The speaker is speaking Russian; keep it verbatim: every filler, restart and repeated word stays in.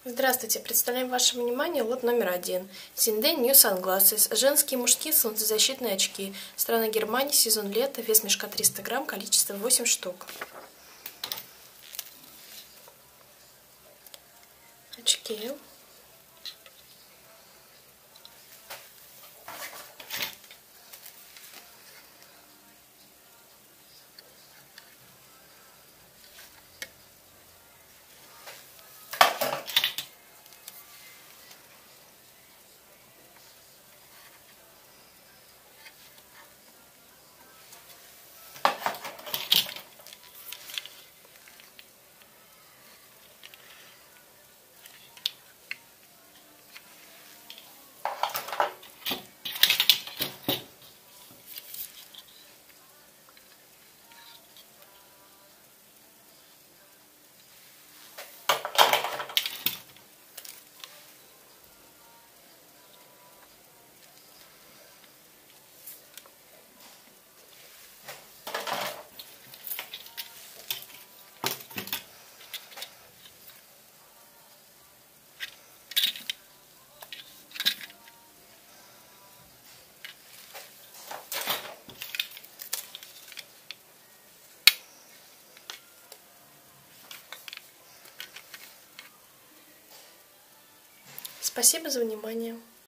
Здравствуйте! Представляем вашему вниманию лот номер один. Синдей New Sunglasses. Женские и мужские солнцезащитные очки. Страна Германия, сезон лета, вес мешка триста грамм, количество восемь штук. Очки. Спасибо за внимание.